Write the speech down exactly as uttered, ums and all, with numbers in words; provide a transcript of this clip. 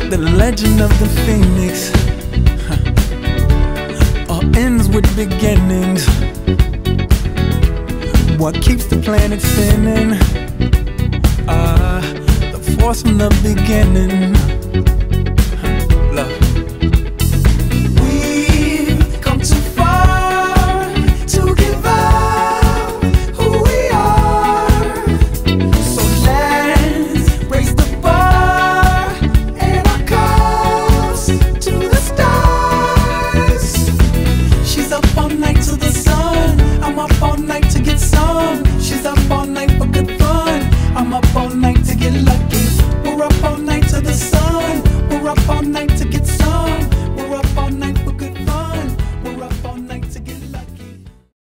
The legend of the phoenix huh. All ends with beginnings. What keeps the planet spinning? Ah, uh, the force from the beginning.